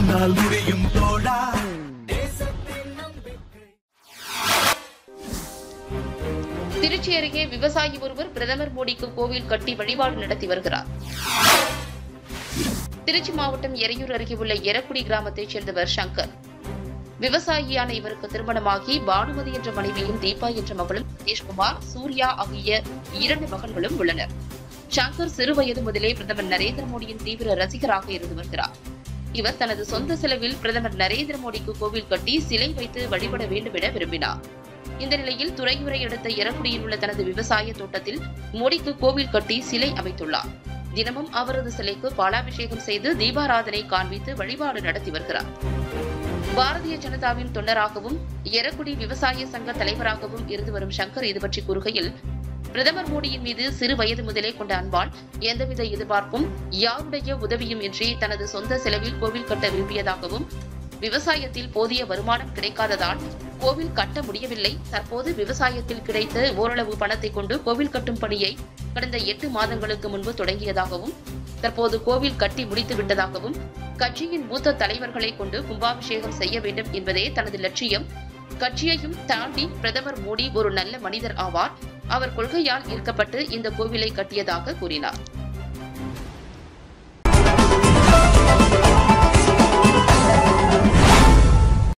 உன்னால் முடியும் தோழா. திருச்சி அருகே விவசாயி ஒருவர் பிரதமர் மோடிக்கு கோவில் கட்டி வழிபாடு நடத்தி வருகிறார். திருச்சி மாவட்டம் எரையூர் அருகே உள்ள எரக்குடி கிராமத்தைச் சேர்ந்தவர் சங்கர். விவசாயியான இவருக்கு திருமணமாகி பானுமதி என்ற மனைவியும், தீபா என்ற மகளும், சதீஷ்குமார், சூர்யா ஆகிய 2 மகன்களும் உள்ளனர். சங்கர் சிறு வயது முதலே பிரதமர் நரேந்திர மோடியின் தீவிர ரசிகராக இருந்து வருகிறார். இவர் தனது சொந்த செலவில் பிரதமர் நரேந்திர மோடிக்கு கோவில் கட்டி சிலை வைத்து வழிபட வேண்டும் என விரும்பினார். இந்த நிலையில் துறையூரை அடுத்த எரக்குடியில் உள்ள தனது விவசாய தோட்டத்தில் மோடிக்கு கோவில் கட்டி சிலை அமைத்துள்ளார். தினமும் அவரது சிலைக்கு பாலாபிஷேகம் செய்து தீபாராதனை காண்பித்து வழிபாடு நடத்தி வருகிறார். பாரதிய ஜனதாவின் தொண்டராகவும் எரக்குடி விவசாய சங்க தலைவராகவும் இருந்து வரும் சங்கர் இது பற்றி கூறுகையில், பிரதமர் மோடியின் மீது சிறு வயது முதலே கொண்ட அன்பால் எந்தவித எதிர்பார்ப்பும் யாருடைய உதவியும் இன்றி தனது சொந்த செலவில் கோவில் கட்ட விரும்பியதாகவும், விவசாயத்தில் போதிய வருமானம் கிடைக்காததால் கோவில் கட்ட முடியவில்லை. தற்போது விவசாயத்தில் கிடைத்த ஓரளவு பணத்தை கொண்டு கோவில் கட்டும் பணியை கடந்த 8 மாதங்களுக்கு முன்பு தொடங்கியதாகவும், தற்போது கோவில் கட்டி முடித்து விட்டதாகவும், கட்சியின் மூத்த தலைவர்களை கொண்டு கும்பாபிஷேகம் செய்ய வேண்டும் என்பதே தனது லட்சியம். கட்சியையும் தாண்டி பிரதமர் மோடி ஒரு நல்ல மனிதர் ஆவார். அவர் கொள்கையால் ஈர்க்கப்பட்டு இந்த கோவிலை கட்டியதாக கூறினார்.